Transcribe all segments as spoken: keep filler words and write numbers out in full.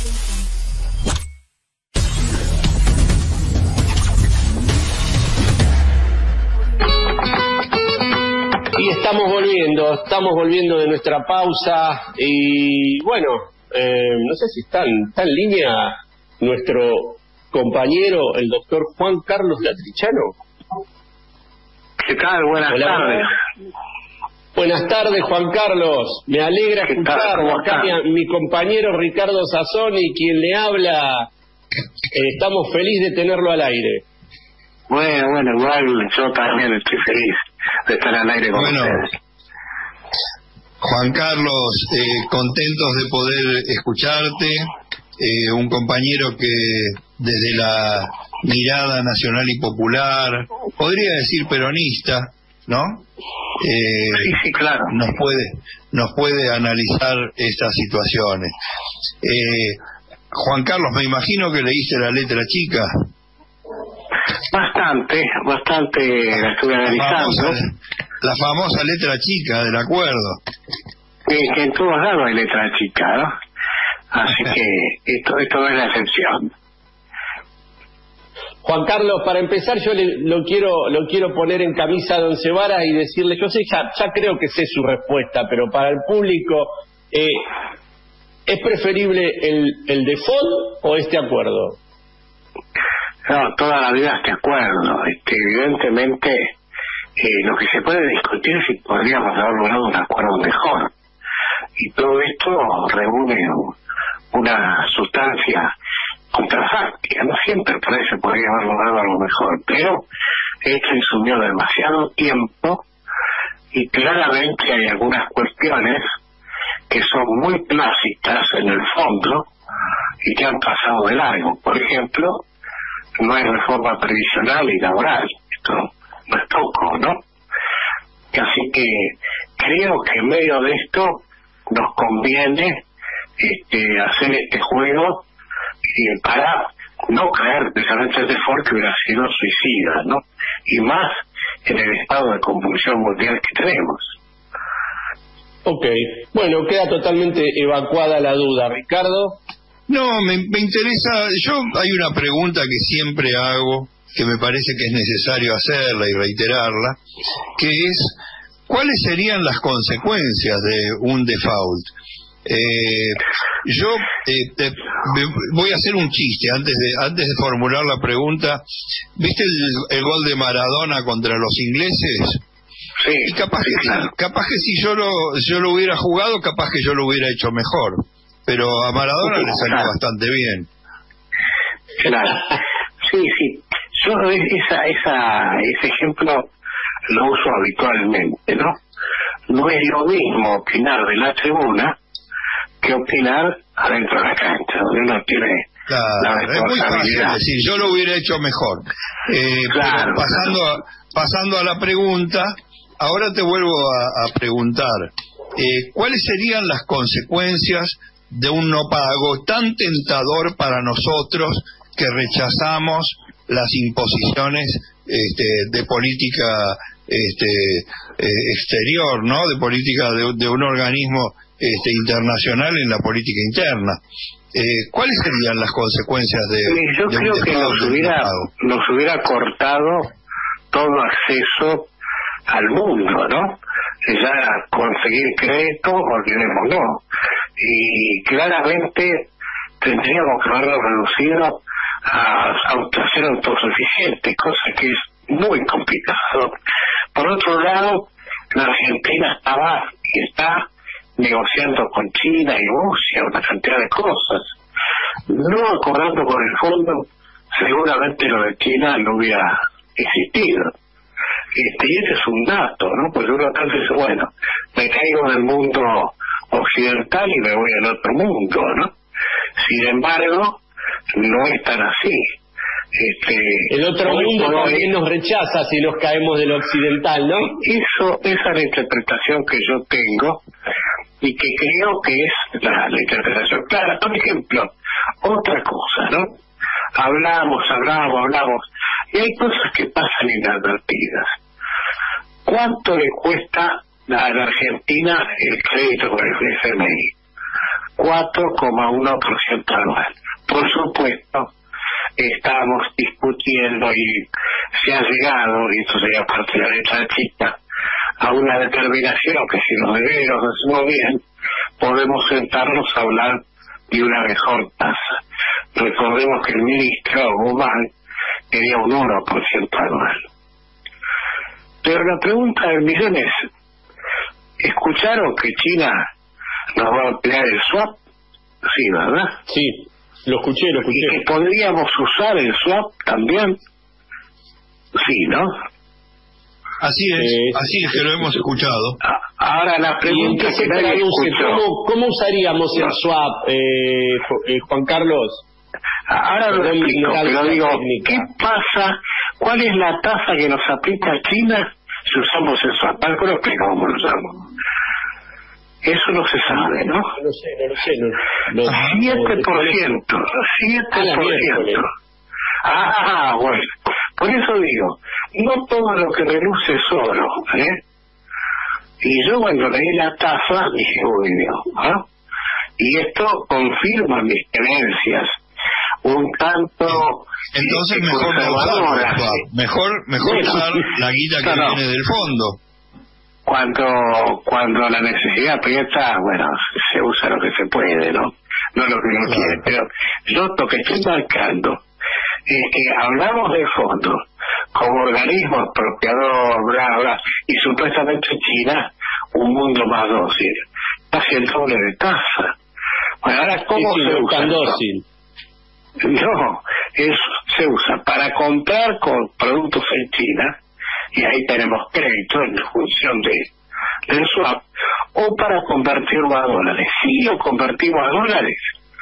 Y estamos volviendo, estamos volviendo de nuestra pausa y bueno, eh, no sé si está en, está en línea nuestro compañero, el doctor Juan Carlos Latrichano. ¿Qué tal? Buenas Hola, tardes. Buenas tardes, Juan Carlos. Me alegra escucharlo. Acá mi, mi compañero Ricardo Sassoni, quien le habla, eh, estamos felices de tenerlo al aire. Bueno, bueno, igual yo también estoy feliz de estar al aire con bueno, ustedes. Juan Carlos, eh, contentos de poder escucharte, eh, un compañero que desde la mirada nacional y popular, podría decir peronista, ¿no? Eh, sí, sí, claro. Nos puede, nos puede analizar estas situaciones. Eh, Juan Carlos, me imagino que leíste La letra chica. Bastante, bastante la estuve analizando. La famosa, la famosa letra chica del acuerdo. Que, que en todos lados hay letra chica, ¿no? Así que esto, esto no es la excepción. Juan Carlos, para empezar yo le, lo quiero lo quiero poner en camisa a don Cebara y decirle, yo sé, ya, ya creo que sé su respuesta, pero para el público, eh, ¿es preferible el, el default o este acuerdo? No, toda la vida estoy de acuerdo. Este, evidentemente, eh, lo que se puede discutir es si podríamos haber logrado un acuerdo mejor. Y todo esto reúne una sustancia contrafáctica. No siempre por eso podría haber logrado algo mejor, pero esto consumió demasiado tiempo y claramente hay algunas cuestiones que son muy clásicas en el fondo y que han pasado de largo. Por ejemplo, no hay reforma previsional y laboral. Esto no es poco, ¿no? Así que creo que en medio de esto nos conviene este, hacer este juego y para no caer precisamente en el default que hubiera sido suicida, ¿no? Y más en el estado de convulsión mundial que tenemos. Ok, bueno, queda totalmente evacuada la duda. Ricardo. No, me, me interesa, yo hay una pregunta que siempre hago, que me parece que es necesario hacerla y reiterarla, que es, ¿cuáles serían las consecuencias de un default? Eh, yo eh, te, voy a hacer un chiste antes de antes de formular la pregunta. ¿Viste el, el gol de Maradona contra los ingleses? Sí. Y capaz que, capaz que si yo lo, yo lo hubiera jugado, capaz que yo lo hubiera hecho mejor. Pero a Maradona le salió claro. bastante bien. Claro. Sí, sí. Yo esa, esa, ese ejemplo lo uso habitualmente, ¿no? No es lo mismo opinar de la tribuna que opinar adentro de la cancha, donde uno tiene claro, la responsabilidad. Es muy fácil decir, yo lo hubiera hecho mejor. Eh, claro, pero pasando, claro. A, pasando a la pregunta, ahora te vuelvo a, a preguntar, eh, ¿cuáles serían las consecuencias de un no pago tan tentador para nosotros que rechazamos las imposiciones este, de política este, eh, exterior, ¿no? De política de, de un organismo este, internacional en la política interna? Eh, ¿Cuáles serían las consecuencias de, Yo de creo un que nos hubiera, nos hubiera cortado todo acceso al mundo, ¿no? Ya conseguir crédito, olvidémonos. Y claramente tendríamos que haberlo reducido a, a ser autosuficiente, cosa que es muy complicado. Por otro lado, la Argentina estaba y está negociando con China y Rusia una cantidad de cosas. No acordando con el fondo, seguramente lo de China no hubiera existido. Este, y ese es un dato, ¿no? Porque uno tal dice, bueno, me caigo del mundo occidental y me voy al otro mundo, ¿no? Sin embargo, no es tan así. Este, el otro mundo también nos rechaza si nos caemos del occidental, ¿no? Eso, esa es la interpretación que yo tengo y que creo que es la, la interpretación clara. Por ejemplo, otra cosa, ¿no? Hablamos, hablamos, hablamos, y hay cosas que pasan inadvertidas. ¿Cuánto le cuesta a la Argentina el crédito con el F M I? cuatro coma uno por ciento anual. Por supuesto, estamos discutiendo y se ha llegado, y esto sería parte de la letra chica, a una determinación que si los deberes nos hacemos bien, podemos sentarnos a hablar de una mejor tasa. Recordemos que el ministro Guzmán quería un uno por ciento anual. Pero la pregunta del millón es, ¿escucharon que China nos va a ampliar el swap? Sí, ¿verdad? Sí, lo escuché, lo escuché. ¿Y que podríamos usar el swap también? Sí, ¿no? Así es, eh, así es que lo hemos escuchado. Ahora la pregunta que nadie escuchó, ¿cómo, ¿cómo usaríamos el swap, eh, eh, Juan Carlos? Ahora lo explico, pero digo, ¿qué pasa? ¿Cuál es la tasa que nos aplica China si usamos el swap? Algo lo explico cómo lo usamos. Eso no se sabe, ¿no? No sé, no lo sé. No, no, siete por ciento, siete por ciento. Ah, bueno. Por eso digo, no todo lo que reluce es oro, ¿eh? Y yo cuando leí la tasa dije, uy, Dios, ¿ah? Y esto confirma mis creencias. Un tanto... Entonces este, mejor no usar, mejor, mejor bueno, usar la guita que no, viene del fondo. Cuando cuando la necesidad aprieta, bueno, se usa lo que se puede, ¿no? No lo que uno claro. quiere. Pero yo lo que estoy marcando es que hablamos de fondo como organismo expropiador, bla, bla, y supuestamente China, un mundo más dócil, casi el doble de tasa. Bueno, ahora, ¿cómo sí, sí, se usa? Dócil. No, eso se usa para comprar con productos en China, y ahí tenemos crédito en función de del swap, o para convertirlo a dólares. Si lo convertimos a dólares,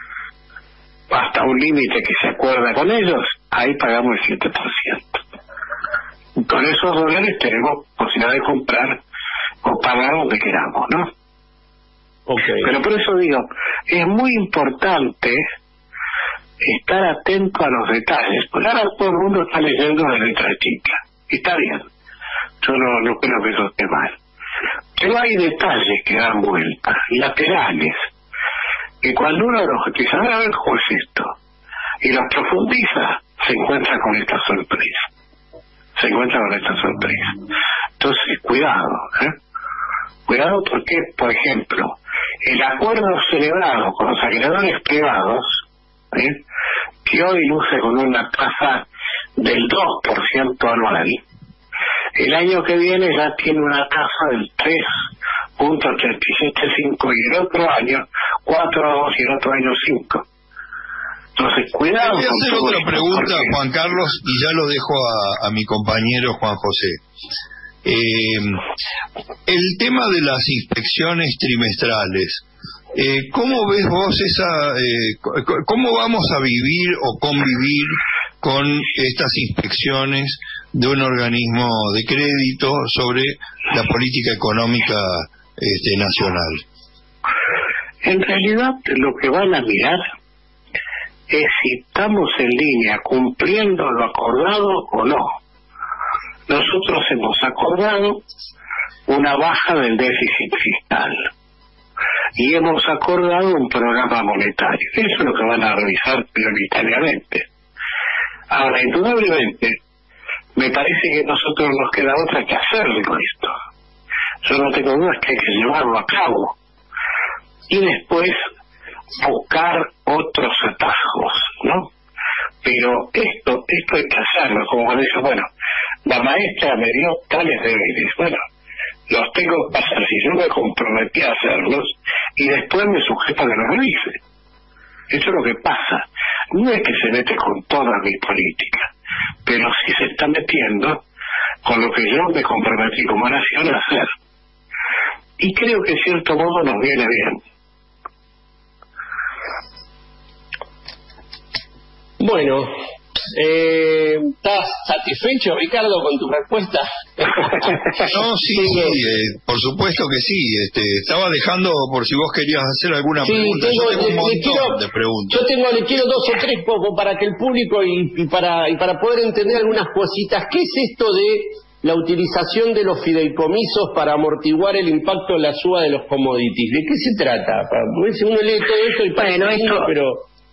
hasta un límite que se acuerda con ellos, ahí pagamos el siete por ciento. Con esos dólares tenemos posibilidad de comprar o pagar donde queramos, ¿no? Okay. Pero por eso digo, es muy importante estar atento a los detalles, porque ahora todo el mundo está leyendo la letra chica, y está bien, yo no, no creo que eso esté mal, pero hay detalles que dan vuelta, laterales, que cuando uno los que sabe a ver cómo es esto y los profundiza, se encuentra con esta sorpresa, se encuentra con esta sorpresa. Entonces, cuidado, ¿eh? Cuidado porque, por ejemplo, el acuerdo celebrado con los acreedores privados, ¿eh? que hoy luce con una tasa del dos por ciento anual, el año que viene ya tiene una tasa del tres punto treinta y siete cinco y el otro año cuatro punto dos y el otro año cinco. Entonces, cuidado. Voy a hacer con otra pregunta, porque... Juan Carlos, y ya lo dejo a, a mi compañero Juan José. Eh, el tema de las inspecciones trimestrales, eh, ¿cómo ves vos esa, eh, cómo vamos a vivir o convivir con estas inspecciones de un organismo de crédito sobre la política económica este, nacional? En realidad, lo que van a mirar es si estamos en línea cumpliendo lo acordado o no. Nosotros hemos acordado una baja del déficit fiscal y hemos acordado un programa monetario. Eso es lo que van a revisar prioritariamente. Ahora, indudablemente, me parece que a nosotros nos queda otra que hacer con esto. Yo no tengo dudas que hay que llevarlo a cabo. Y después buscar otros atajos, ¿no? Pero esto, esto hay que hacerlo, como dice, bueno, la maestra me dio tales deberes, bueno, los tengo que pasar, si yo me comprometí a hacerlos, y después me sujeto a que los realice. Eso es lo que pasa. No es que se mete con toda mi política, pero sí se está metiendo con lo que yo me comprometí como nación a hacer. Y creo que en cierto modo nos viene bien. Bueno, eh, ¿estás satisfecho, Ricardo, con tu respuesta? No, sí, eh, por supuesto que sí. Este, estaba dejando por si vos querías hacer alguna sí, pregunta. Tengo, yo tengo un le, montón le quiero, de preguntas. Yo tengo, le quiero dos o tres poco para que el público y, y para y para poder entender algunas cositas. ¿Qué es esto de la utilización de los fideicomisos para amortiguar el impacto de la suba de los commodities. ¿De qué se trata? Porque uno lee todo eso y parece bueno, esto, pero...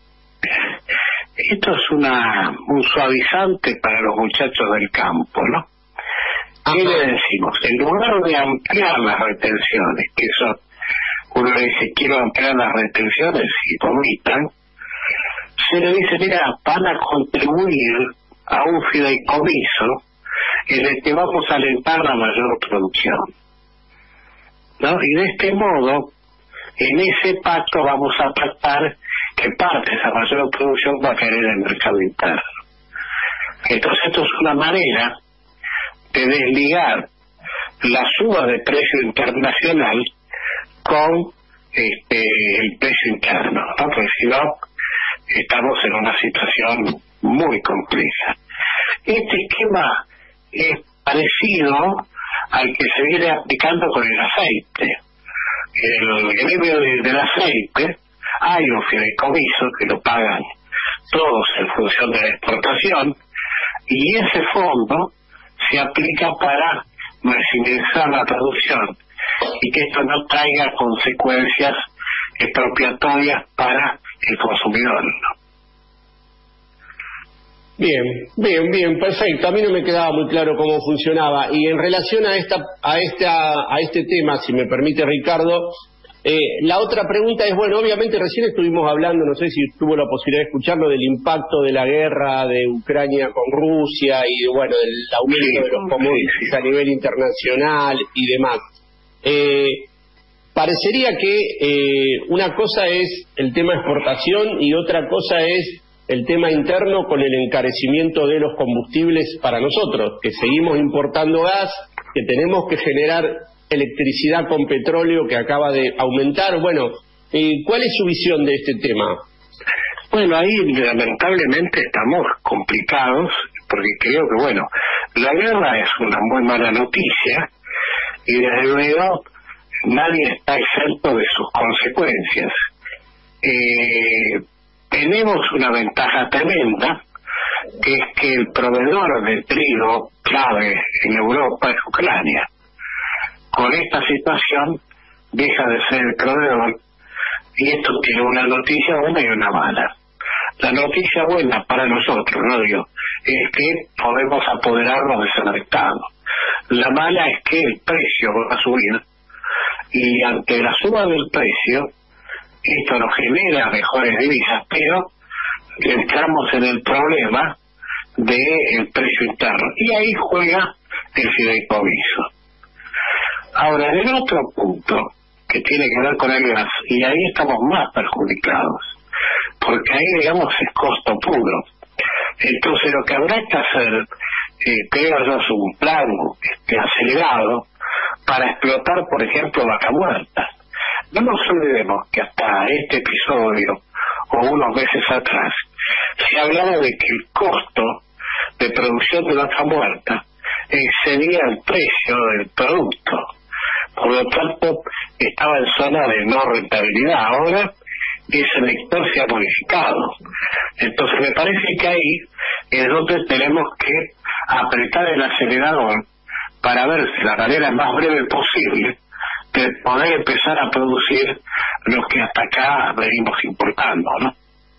esto es una un suavizante para los muchachos del campo, ¿no? ¿Qué le decimos? En lugar de ampliar las retenciones, que eso uno le dice quiero ampliar las retenciones y vomitan, se le dice mira, van a contribuir a un fideicomiso en el que vamos a alentar la mayor producción, ¿no? Y de este modo, en ese pacto vamos a pactar que parte de esa mayor producción va a caer en el mercado interno. Entonces esto es una manera de desligar la suba de precio internacional con este el precio interno, ¿no? Porque si no, estamos en una situación muy compleja. Este esquema es parecido al que se viene aplicando con el aceite. El gremio de, del aceite, hay un fideicomiso que lo pagan todos en función de la exportación, y ese fondo se aplica para maximizar la producción y que esto no traiga consecuencias expropiatorias para el consumidor, ¿no? Bien, bien, bien, perfecto. A mí no me quedaba muy claro cómo funcionaba. Y en relación a esta, a esta, a este tema, si me permite, Ricardo, eh, la otra pregunta es, bueno, obviamente recién estuvimos hablando, no sé si tuvo la posibilidad de escucharlo, del impacto de la guerra de Ucrania con Rusia y, bueno, del aumento sí, de los commodities sí, sí. a nivel internacional y demás. Eh, parecería que eh, una cosa es el tema exportación y otra cosa es el tema interno con el encarecimiento de los combustibles para nosotros, que seguimos importando gas, que tenemos que generar electricidad con petróleo que acaba de aumentar. Bueno, eh, ¿cuál es su visión de este tema? Bueno, ahí lamentablemente estamos complicados, porque creo que, bueno, la guerra es una muy mala noticia y desde luego nadie está exento de sus consecuencias. Eh... Tenemos una ventaja tremenda, que es que el proveedor de trigo clave en Europa es Ucrania. Con esta situación deja de ser el proveedor, y esto tiene una noticia buena y una mala. La noticia buena para nosotros, no digo, es que podemos apoderarnos de ese mercado. La mala es que el precio va a subir, y ante la suba del precio, esto nos genera mejores divisas, pero entramos en el problema del precio interno. Y ahí juega el fideicomiso. Ahora, en el otro punto, que tiene que ver con el gas, y ahí estamos más perjudicados, porque ahí, digamos, es costo puro. Entonces, lo que habrá que hacer, eh, creo yo, es un plan este, acelerado para explotar, por ejemplo, Vaca Muerta. No nos olvidemos que hasta este episodio, o unos meses atrás, se hablaba de que el costo de producción de Vaca Muerta excedía el precio del producto. Por lo tanto, estaba en zona de no rentabilidad. Ahora, ese vector se ha modificado. Entonces, me parece que ahí es donde tenemos que apretar el acelerador para ver si la manera más breve posible de poder empezar a producir los que hasta acá venimos importando, ¿no?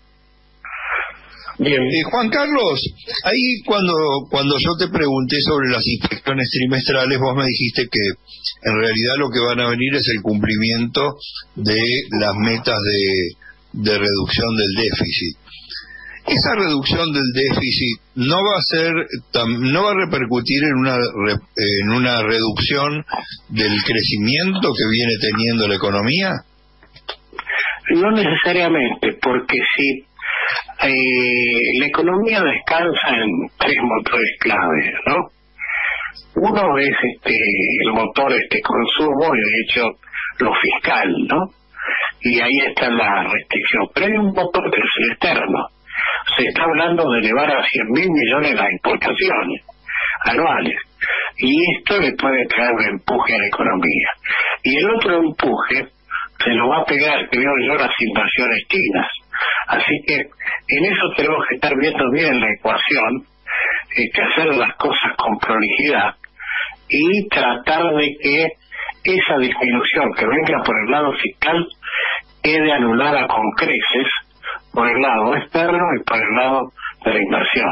Bien. Eh, Juan Carlos, ahí cuando cuando yo te pregunté sobre las inspecciones trimestrales, vos me dijiste que en realidad lo que van a venir es el cumplimiento de las metas de, de reducción del déficit. Esa reducción del déficit no va a ser, no va a repercutir en una en una reducción del crecimiento que viene teniendo la economía. No necesariamente, porque si eh, la economía descansa en tres motores claves, ¿no? Uno es este el motor este consumo y de hecho lo fiscal, ¿no? Y ahí está la restricción. Pero hay un motor que es el externo. Se está hablando de elevar a cien mil millones las importaciones anuales, y esto le puede traer un empuje a la economía. Y el otro empuje se lo va a pegar, creo yo, las inversiones chinas. Así que en eso tenemos que estar viendo bien la ecuación, este, hacer las cosas con prolijidad, y tratar de que esa disminución que venga por el lado fiscal quede anulada con creces por el lado externo y por el lado de la inversión.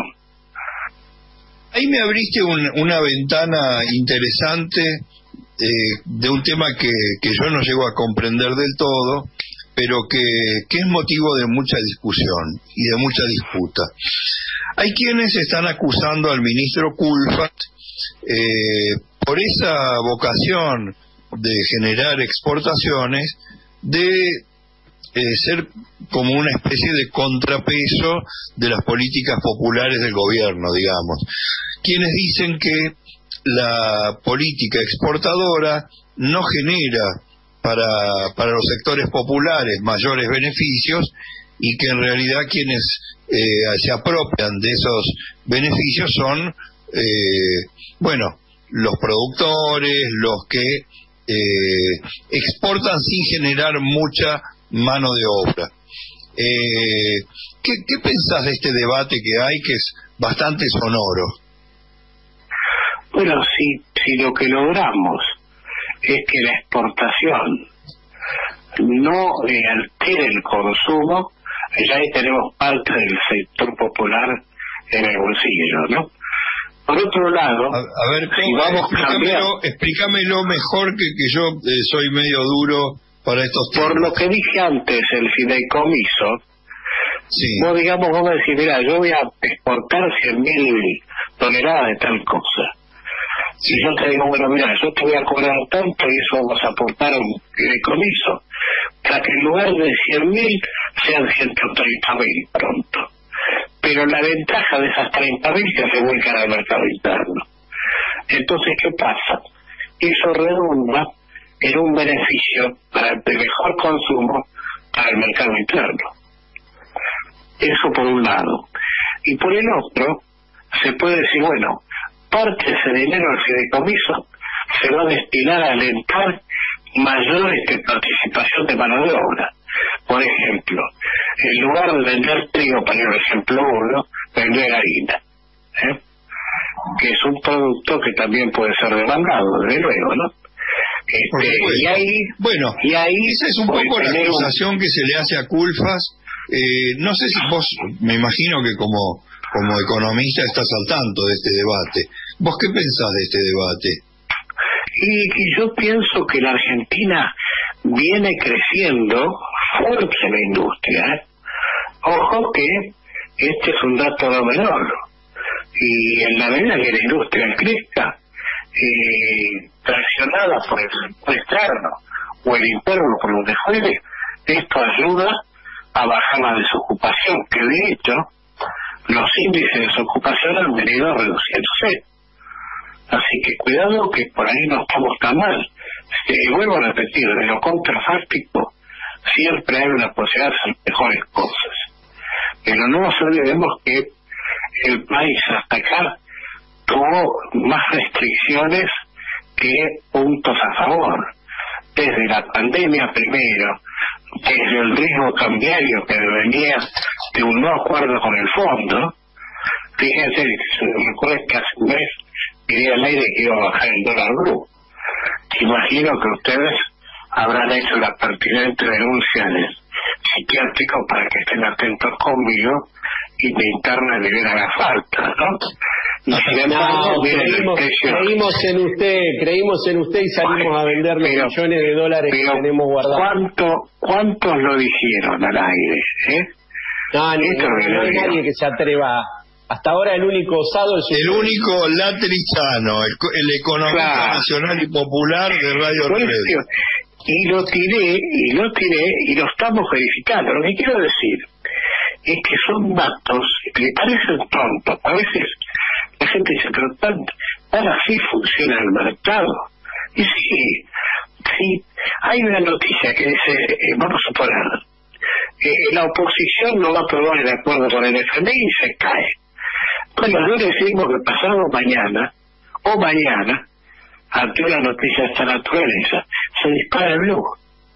Ahí me abriste un, una ventana interesante eh, de un tema que, que yo no llego a comprender del todo, pero que, que es motivo de mucha discusión y de mucha disputa. Hay quienes están acusando al ministro Culfas eh, por esa vocación de generar exportaciones, de eh, ser como una especie de contrapeso de las políticas populares del gobierno, digamos. Quienes dicen que la política exportadora no genera para, para los sectores populares mayores beneficios y que en realidad quienes eh, se apropian de esos beneficios son, eh, bueno, los productores, los que eh, exportan sin generar mucha mano de obra. Eh, ¿qué, ¿Qué pensás de este debate que hay, que es bastante sonoro? Bueno, si, si lo que logramos es que la exportación no eh, altere el consumo, ya ahí tenemos parte del sector popular en el bolsillo, ¿no? Por otro lado, a, a ver, si vamos explícamelo, explícamelo mejor, que, que yo eh, soy medio duro para estos temas. Por lo que dije antes, el fideicomiso, sí. vos digamos, vos me decís, mira, yo voy a exportar cien mil toneladas de tal cosa. Si sí. Yo te digo, bueno, mira, yo te voy a cobrar tanto y eso vamos a aportar a un fideicomiso, para que en lugar de cien mil sean ciento treinta mil pronto. Pero la ventaja de esas treinta mil que se vuelcan al mercado interno. Entonces, ¿qué pasa? Eso redunda en un beneficio para el mejor consumo para el mercado interno. Eso por un lado. Y por el otro, se puede decir, bueno, parte de ese dinero del fideicomiso se va a destinar a alentar mayores de participación de mano de obra. Por ejemplo, en lugar de vender trigo, para el ejemplo uno, vender harina, ¿eh? que es un producto que también puede ser demandado, desde luego, ¿no? Este, y ahí, bueno, y ahí esa es un poco la acusación un... que se le hace a Culfas. Eh, no sé si vos, me imagino que como, como economista estás al tanto de este debate. ¿Vos qué pensás de este debate? Y, y yo pienso que la Argentina viene creciendo fuerte en la industria, ¿eh? Ojo que este es un dato no menor, y en la medida que la industria crezca, eh, presionada por el sector externo o el interno por los de fuera, esto ayuda a bajar la desocupación, que de hecho los índices de desocupación han venido reduciéndose. Así que cuidado, que por ahí no estamos tan mal. Y vuelvo a repetir, de lo contrafáctico siempre hay una posibilidad de hacer mejores cosas. Pero no nos olvidemos que el país hasta acá tuvo más restricciones que puntos a favor. Desde la pandemia primero, desde el riesgo cambiario que venía de un no acuerdo con el fondo. Fíjense, me acuerdo que hace un mes quería al aire que iba a bajar el dólar blue. Imagino que ustedes habrán hecho la pertinente denuncia en el psiquiátrico para que estén atentos conmigo y me internen y vean la falta, ¿no? Y sin embargo, no, creímos, creímos en usted, creímos en usted y salimos bueno, a vender los pero, millones de dólares que tenemos guardados. ¿cuánto, ¿Cuántos lo dijeron al aire? ¿eh? No, no, no, no hay nadie que se atreva. Hasta ahora el único osado es el único Latrizano, el, el economista claro. nacional y popular de Radio Red. Y lo tiré, y lo tiré, y lo estamos verificando. Lo que quiero decir es que son datos que le parecen tontos. A veces la gente dice, pero tan, tan así funciona el mercado. Y sí, sí, hay una noticia que dice, eh, vamos a suponer, eh, la oposición no va a aprobar el acuerdo con el F M I y se cae. Bueno, no decimos que pasado mañana, o mañana, ante una noticia de esta naturaleza, se dispara el blue.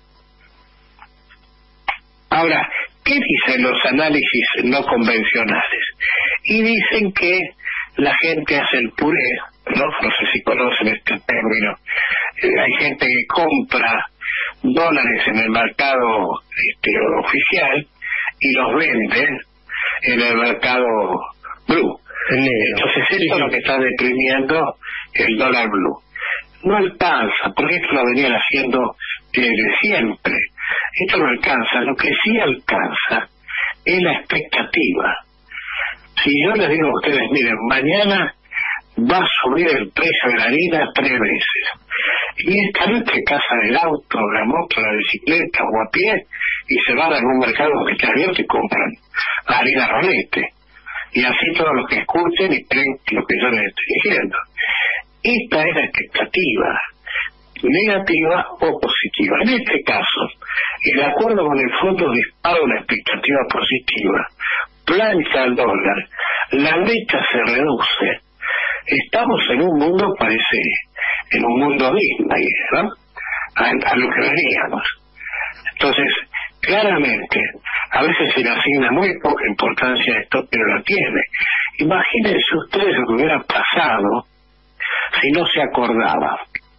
Ahora, ¿qué dicen los análisis no convencionales? Y dicen que la gente hace el puré ¿no? No sé si conocen este término. Eh, hay gente que compra dólares en el mercado este, oficial y los vende en el mercado blue. Entonces esto es lo que está deprimiendo el dólar blue. No alcanza, porque esto lo venían haciendo desde siempre. Esto no alcanza. Lo que sí alcanza es la expectativa. Si yo les digo a ustedes, miren, mañana va a subir el precio de la harina tres veces, y esta noche casan el auto, la moto, la bicicleta o a pie y se van a un mercado que está abierto y compran la harina rolete, y así todos los que escuchen y creen lo que yo les estoy diciendo. Esta es la expectativa, negativa o positiva. En este caso, el acuerdo con el fondo dispara una expectativa positiva, plancha al dólar, la brecha se reduce. Estamos en un mundo, parece, en un mundo Disney, ¿no? A, a lo que veníamos. Entonces, claramente, a veces se le asigna muy poca importancia a esto, pero la tiene. Imagínense ustedes lo que hubiera pasado si no se acordaba.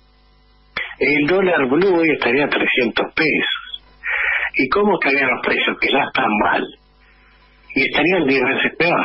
El dólar blue hoy estaría a trescientos pesos. ¿Y cómo estarían los precios? Que ya están mal. Y estarían diez veces peor.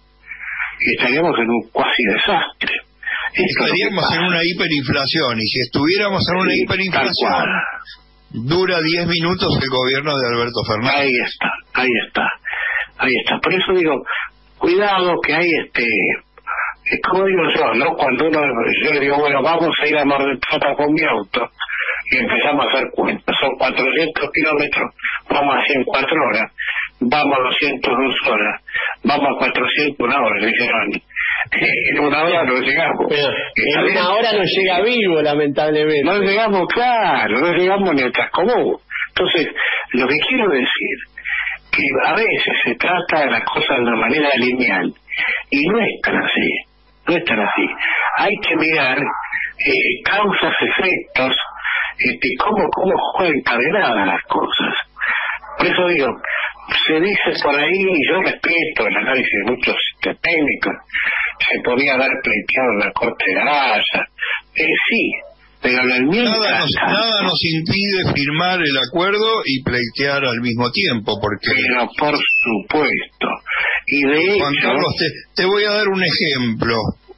Y estaríamos en un cuasi desastre. Esto estaríamos en una hiperinflación, y si estuviéramos en una sí, hiperinflación, dura diez minutos el gobierno de Alberto Fernández. Ahí está, ahí está, ahí está. Por eso digo, cuidado que hay este, como digo yo, ¿no? Cuando uno, yo le digo, bueno, vamos a ir a Mar del Plata con mi auto, y empezamos a hacer cuentas, son cuatrocientos kilómetros, vamos a cien cuatro horas, vamos a doscientos dos horas, vamos a cuatrocientos una hora, dijeron. En una hora no llegamos. Pero en una hora no llega vivo, lamentablemente. No llegamos, claro, no llegamos ni al Trascomún. Entonces, lo que quiero decir, que a veces se trata de las cosas de una manera lineal, y no es tan así, no es tan así. Hay que mirar eh, causas, efectos, este, cómo, cómo juegan encadenadas las cosas. Por eso digo, se dice por ahí, y yo respeto el análisis de muchos este, técnicos, se podía haber pleiteado en la Corte de Garaya, eh, sí, pero la enmienda... Nada nos, nada nos impide firmar el acuerdo y pleitear al mismo tiempo, porque... Pero por supuesto, y de Juan hecho... Carlos, te, te voy a dar un ejemplo.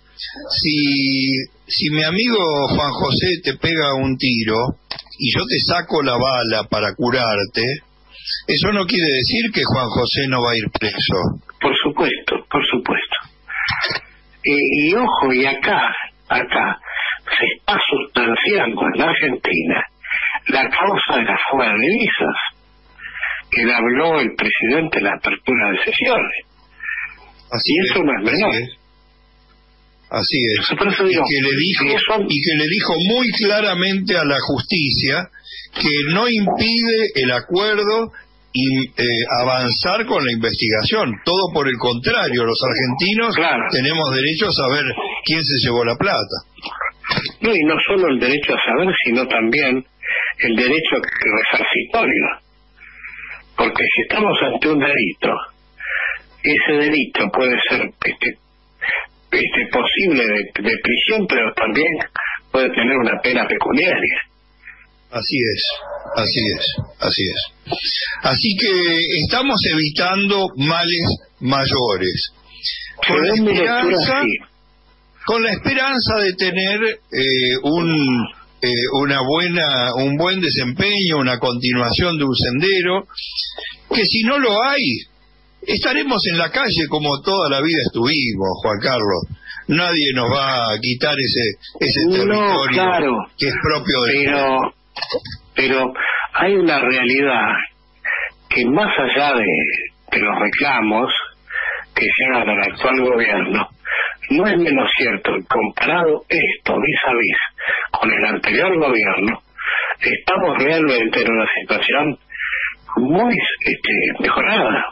Si, si mi amigo Juan José te pega un tiro y yo te saco la bala para curarte, eso no quiere decir que Juan José no va a ir preso. Por supuesto, por supuesto. Eh, y ojo, y acá, acá, se está sustanciando en la Argentina la causa de la fuga de divisas, que le habló el presidente en la apertura de sesiones. Así y es, eso no es menor. Así es. Así es. Por eso digo, y, que le dijo, eso... y que le dijo muy claramente a la justicia que no impide el acuerdo y eh, avanzar con la investigación. Todo por el contrario, los argentinos claro. tenemos derecho a saber quién se llevó la plata. No, y no solo el derecho a saber, sino también el derecho resarcitorio. Porque si estamos ante un delito, ese delito puede ser este, este posible de, de prisión, pero también puede tener una pena pecuniaria. Así es, así es, así es. Así que estamos evitando males mayores. Con la esperanza, con la esperanza de tener eh, un eh, una buena un buen desempeño, una continuación de un sendero, que si no lo hay, estaremos en la calle como toda la vida estuvimos, Juan Carlos. Nadie nos va a quitar ese ese territorio no, claro, que es propio de pero pero hay una realidad que más allá de, de los reclamos que se hagan al actual gobierno, no es menos cierto. Comparado esto vis a vis con el anterior gobierno, estamos realmente en una situación muy este, mejorada.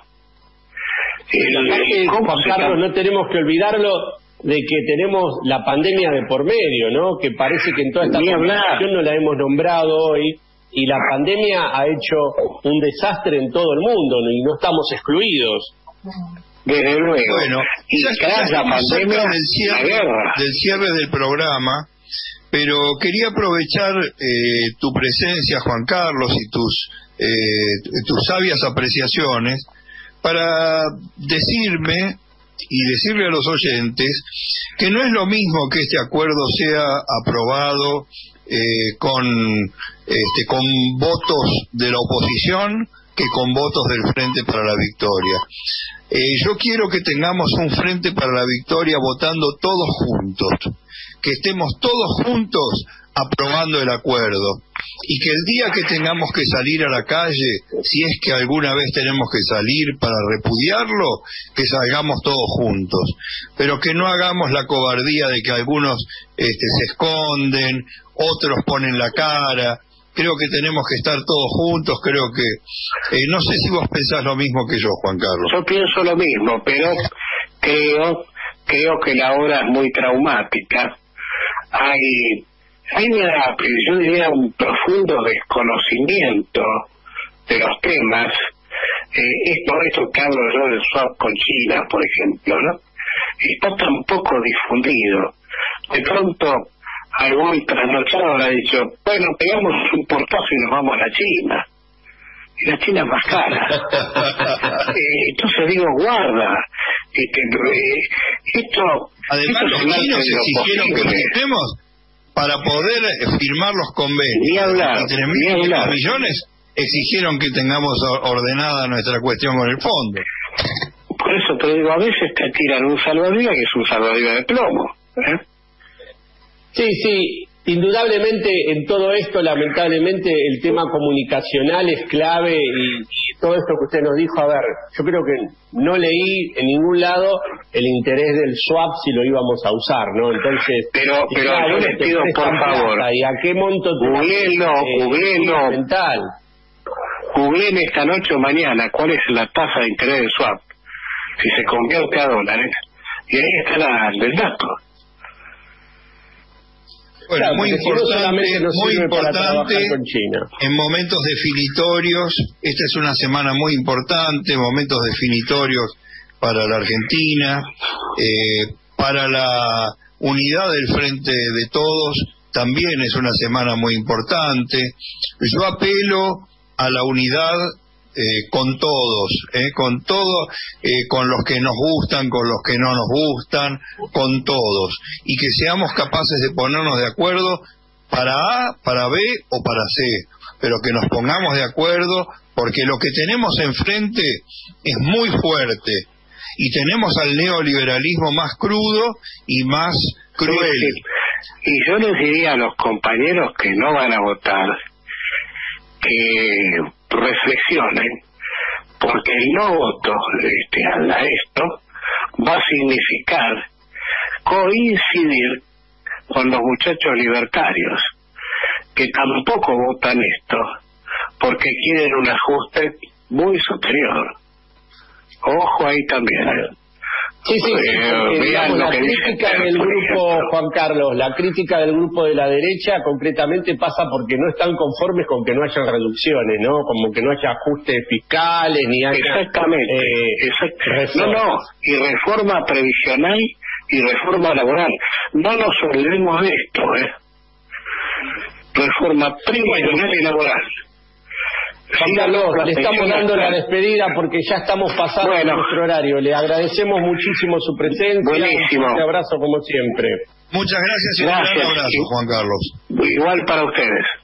El, Juan Carlos, no tenemos que olvidarlo de que tenemos la pandemia de por medio, ¿no? Que parece que en toda esta conversación no la hemos nombrado hoy, y la pandemia ha hecho un desastre en todo el mundo y no estamos excluidos. Desde luego. Bueno, y ya, ya tras la estamos pandemia, cerca del la cierre, guerra. del cierre del programa, pero quería aprovechar eh, tu presencia, Juan Carlos, y tus, eh, tus sabias apreciaciones para decirme y decirle a los oyentes que no es lo mismo que este acuerdo sea aprobado eh, con este, con votos de la oposición que con votos del Frente para la Victoria. Eh, yo quiero que tengamos un Frente para la Victoria votando todos juntos, que estemos todos juntos aprobando el acuerdo, y que el día que tengamos que salir a la calle, si es que alguna vez tenemos que salir para repudiarlo, que salgamos todos juntos, pero que no hagamos la cobardía de que algunos este, se esconden, otros ponen la cara. Creo que tenemos que estar todos juntos, creo que... Eh, no sé si vos pensás lo mismo que yo, Juan Carlos. Yo pienso lo mismo, pero creo, creo que la hora es muy traumática. Hay... Hay una, yo diría, un profundo desconocimiento de los temas. Eh, esto, esto que hablo yo del swap con China, por ejemplo, ¿no? Está tan poco difundido. De pronto, algún trasnochado habrá dicho, bueno, pegamos un portazo y nos vamos a la China. Y la China es más cara. eh, entonces digo, guarda. Este, eh, esto, Además, esto los chinos exigieron que lo estemos para poder firmar los convenios. Ni hablar, tres ni mil hablar. millones exigieron que tengamos ordenada nuestra cuestión con el fondo. Por eso te digo, a veces te tiran un salvavidas que es un salvavidas de plomo. ¿eh? Sí, sí, indudablemente en todo esto, lamentablemente, el tema comunicacional es clave y, y todo esto que usted nos dijo, a ver, yo creo que no leí en ningún lado el interés del swap si lo íbamos a usar, ¿no? Entonces, pero, si pero cada yo uno les te pido, presta por favor, plata, ¿y a qué monto te googleenlo, eh, googleenlo, fundamental? googleen esta noche o mañana cuál es la tasa de interés del swap, si se convierte a dólares, y ahí está la, el dato. Bueno, Claro, muy porque si no importante, solamente nos muy sirve para importante trabajar con China. en momentos definitorios. Esta es una semana muy importante, momentos definitorios para la Argentina, eh, para la unidad del Frente de Todos, también es una semana muy importante. Yo apelo a la unidad eh, con todos, eh, con todo, eh, con los que nos gustan, con los que no nos gustan, con todos, y que seamos capaces de ponernos de acuerdo para A, para B o para C, pero que nos pongamos de acuerdo, porque lo que tenemos enfrente es muy fuerte, y tenemos al neoliberalismo más crudo y más cruel. Sí, y yo les diría a los compañeros que no van a votar que reflexionen, porque el no voto este, a esto va a significar coincidir con los muchachos libertarios que tampoco votan esto porque quieren un ajuste muy superior. Ojo ahí también. Sí, sí, sí, porque, digamos, la crítica del grupo, Juan Carlos, la crítica del grupo de la derecha concretamente pasa porque no están conformes con que no haya reducciones, ¿no? Como que no haya ajustes fiscales ni haya... Exactamente. Eh, exact... No, no, y reforma previsional y reforma laboral. No nos olvidemos de esto, ¿eh? Reforma previsional y laboral. Juan Carlos, le estamos dando la despedida porque ya estamos pasando bueno. nuestro horario. Le agradecemos muchísimo su presencia. Buenísimo. Un abrazo como siempre. Muchas gracias y gracias. Un gran abrazo, Juan Carlos. Igual para ustedes.